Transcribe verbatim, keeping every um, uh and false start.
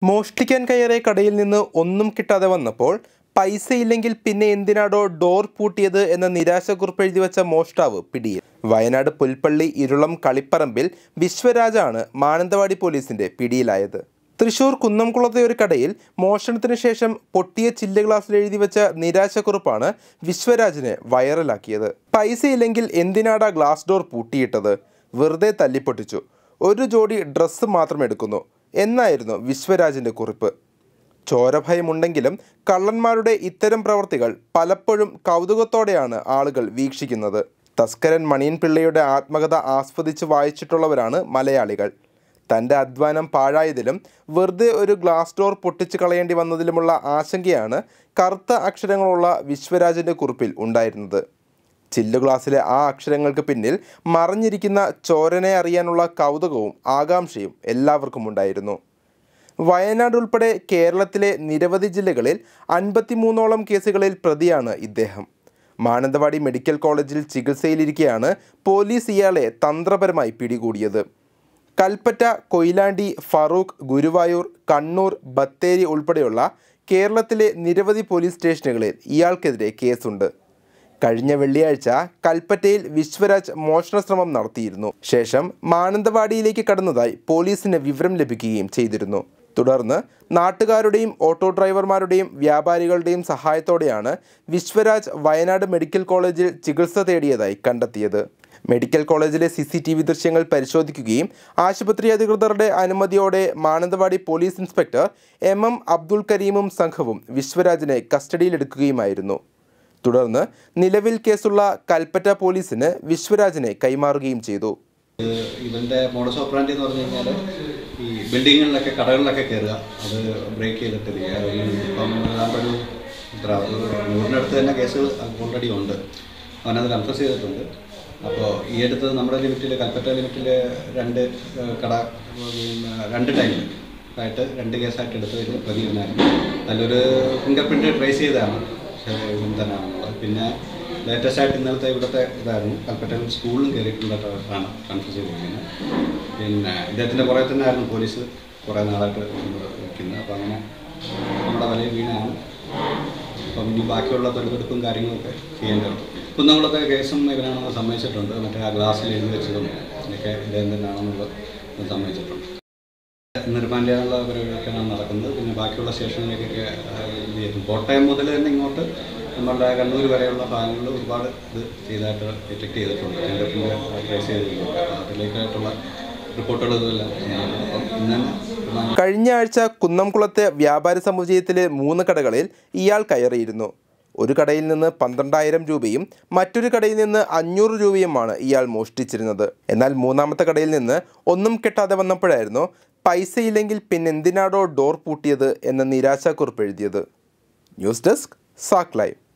മോഷ്ടിക്കാൻ കയറിയ കടയിൽ നിന്ന് ഒന്നും കിട്ടാതെ വന്നപ്പോൾ പൈസയില്ലെങ്കിൽ പിന്നെ എന്തിനാടോ ഡോർ പൂട്ടിയത് എന്ന നിരാശക്കുറിപ്പ് എഴുതി വെച്ച മോഷ്ടാവ് പിടിയിൽ. വയനാട് പുൽപ്പള്ളി ഇരുളം കളിപ്പറമ്പിൽ വിശ്വരാജാണ് മാനന്തവാടി പോലീസിന്റെ പിടിയിലായത്. തൃശൂർ കുന്നംകുളത്തെ ഒരു കടയിൽ മോഷണത്തിന് ശേഷം പൊട്ടിയ ചില്ല് ഗ്ലാസ്സിൽ എഴുതി വെച്ച നിരാശക്കുറിപ്പാണ് വിശ്വരാജിനെ വൈറലാക്കിയത്. പൈസയില്ലെങ്കിൽ എന്തിനാടാ ഗ്ലാസ് ഡോർ പൂട്ടിയിട്ടത്, വെറുതെ തല്ലിപ്പൊട്ടിച്ചു, ഒരു ജോഡി ഡ്രസ്സ് മാത്രം എടുക്കുന്നു എന്നായിരുന്നു വിശ്വരാജിൻ്റെ കുറിപ്പ്. ചോരഭയമുണ്ടെങ്കിലും കള്ളന്മാരുടെ ഇത്തരം പ്രവൃത്തികൾ പലപ്പോഴും കൗതുകത്തോടെയാണ് ആളുകൾ വീക്ഷിക്കുന്നത്. തസ്കരൻ മണിയൻ പിള്ളയുടെ ആത്മകഥ ആസ്വദിച്ച് വായിച്ചിട്ടുള്ളവരാണ് മലയാളികൾ. തൻ്റെ അധ്വാനം പാഴായതിലും വെറുതെ ഒരു ഗ്ലാസ് ഡോർ പൊട്ടിച്ചു കളയേണ്ടി വന്നതിലുമുള്ള ആശങ്കയാണ് കറുത്ത അക്ഷരങ്ങളുള്ള വിശ്വരാജിൻ്റെ കുറിപ്പിൽ ഉണ്ടായിരുന്നത്. ചില്ലു ഗ്ലാസ്സിലെ ആ അക്ഷരങ്ങൾക്ക് പിന്നിൽ മറഞ്ഞിരിക്കുന്ന ചോരനെ അറിയാനുള്ള കൗതുകവും ആകാംക്ഷയും എല്ലാവർക്കും ഉണ്ടായിരുന്നു. വയനാട് ഉൾപ്പെടെ കേരളത്തിലെ നിരവധി ജില്ലകളിൽ അൻപത്തിമൂന്നോളം കേസുകളിൽ പ്രതിയാണ് ഇദ്ദേഹം. മാനന്തവാടി മെഡിക്കൽ കോളേജിൽ ചികിത്സയിലിരിക്കെയാണ് പോലീസ് ഇയാളെ തന്ത്രപരമായി പിടികൂടിയത്. കൽപ്പറ്റ, കൊയിലാണ്ടി, ഫറൂഖ്, ഗുരുവായൂർ, കണ്ണൂർ, ബത്തേരി ഉൾപ്പെടെയുള്ള കേരളത്തിലെ നിരവധി പോലീസ് സ്റ്റേഷനുകളിൽ ഇയാൾക്കെതിരെ കേസുണ്ട്. കഴിഞ്ഞ വെള്ളിയാഴ്ച കൽപ്പറ്റയിൽ വിശ്വരാജ് മോഷണ ശ്രമം നടത്തിയിരുന്നു. ശേഷം മാനന്തവാടിയിലേക്ക് കടന്നതായി പോലീസിന് വിവരം ലഭിക്കുകയും ചെയ്തിരുന്നു. തുടർന്ന് നാട്ടുകാരുടെയും ഓട്ടോ ഡ്രൈവർമാരുടെയും വ്യാപാരികളുടെയും സഹായത്തോടെയാണ് വിശ്വരാജ് വയനാട് മെഡിക്കൽ കോളേജിൽ ചികിത്സ തേടിയതായി കണ്ടെത്തിയത്. മെഡിക്കൽ കോളേജിലെ സി സി ടി വി ദൃശ്യങ്ങൾ പരിശോധിക്കുകയും ആശുപത്രി അധികൃതരുടെ അനുമതിയോടെ Mananthavady police inspector M M Abdul കരീമും സംഘവും വിശ്വരാജിനെ കസ്റ്റഡിയിലെടുക്കുകയുമായിരുന്നു. തുടർന്ന് നിലവിൽ കേസുള്ള കൽപ്പറ്റ പോലീസിന് വിശ്വരാജിനെ കൈമാറുകയും ചെയ്തു. ഇവൻ്റെ മോഡസ് ഓപ്പറാൻഡി എന്ന് പറഞ്ഞു കഴിഞ്ഞാൽ ഈ ബിൽഡിങ്ങുകളിലൊക്കെ കടകളിലൊക്കെ കയറുക, അത് ബ്രേക്ക് ചെയ്തിട്ട് ഇപ്പം ഒരു ഇത്ര നൂറിനടുത്ത് തന്നെ കേസുകൾ ഓൾറെഡി ഉണ്ട്. അവനത് കൺഫ്യൂസ് ചെയ്തിട്ടുണ്ട്. അപ്പോൾ ഈ അടുത്ത് നമ്മുടെ ലിമിറ്റിൽ കൽപ്പറ്റ ലിമിറ്റിൽ രണ്ട് കട രണ്ട് ടൈമിൽ ആയിട്ട് രണ്ട് കേസായിട്ട് എടുത്ത് പ്രതികരണമായിരുന്നു. അതിലൊരു ഫിംഗർ പ്രിൻ്റ് ട്രേസ് ചെയ്തതാണ് ഇവൻ തന്നെയാണെന്നുള്ളത്. പിന്നെ ലേറ്റസ്റ്റ് ആയിട്ട് ഇന്നലത്തെ ഇവിടുത്തെ ഇതായിരുന്നു കൽപ്പറ്റയിൽ സ്കൂളിലും കയറിയിട്ടുള്ളതാണ് കൺഫ്യൂസ് ചെയ്തിരിക്കുന്നത്. പിന്നെ ഇദ്ദേഹത്തിൻ്റെ പുറകെ തന്നെ ആയിരുന്നു പോലീസ് കുറേ നാളായിട്ട് വയ്ക്കുന്നത്. അപ്പോൾ അങ്ങനെ നമ്മുടെ വലയിൽ വീണാണ്. അപ്പം ഇനി ബാക്കിയുള്ള തെളിവെടുപ്പും കാര്യങ്ങളൊക്കെ ചെയ്യേണ്ടതുണ്ട്. കുന്നംകുളത്തെ കേസും ഇവനാണെന്ന് സമ്മതിച്ചിട്ടുണ്ട്. മറ്റേ ആ ഗ്ലാസ്സിൽ എഴുതി വെച്ചതും ഇതൊക്കെ ഇദ്ദേഹം തന്നെയാണെന്നുള്ളത് സമ്മതിച്ചിട്ടുണ്ട്. നിർമ്മാണം ചെയ്യാനുള്ള പരിപാടിയൊക്കെയാണ് നടക്കുന്നത്. പിന്നെ ബാക്കിയുള്ള സ്റ്റേഷനിലേക്കൊക്കെ ഇത് ചെയ്തു. കോട്ടയം മുതൽ തന്നെ ഇങ്ങോട്ട് നമ്മളുടെ കണ്ണൂർ വരെയുള്ള ഭാഗങ്ങളിൽ ഒരുപാട് ഇത് ചെയ്തായിട്ട് ഡിറ്റക്ട് ചെയ്തിട്ടുണ്ട്. ഫിംഗർ പ്രിൻ്റ് ട്രേസ് ചെയ്തിട്ടുണ്ട്. അതിലേക്കായിട്ടുള്ള റിപ്പോർട്ടുകൾ ഇതെല്ലാം ഇന്ന് കഴിഞ്ഞ ആഴ്ച കുന്നംകുളത്തെ വ്യാപാര സമുച്ചയത്തിലെ മൂന്ന് കടകളിൽ ഇയാൾ കയറിയിരുന്നു. ഒരു കടയിൽ നിന്ന് പന്ത്രണ്ടായിരം രൂപയും മറ്റൊരു കടയിൽ നിന്ന് അഞ്ഞൂറ് രൂപയുമാണ് ഇയാൾ മോഷ്ടിച്ചിരുന്നത്. എന്നാൽ മൂന്നാമത്തെ കടയിൽ നിന്ന് ഒന്നും കിട്ടാതെ വന്നപ്പോഴായിരുന്നു പൈസയില്ലെങ്കിൽ പിന്നെന്തിനാടോ ഡോർ പൂട്ടിയത് എന്ന നിരാശാക്കുറിപ്പ് എഴുതിയത്. ന്യൂസ് ഡെസ്ക് സാക് ലൈവ്.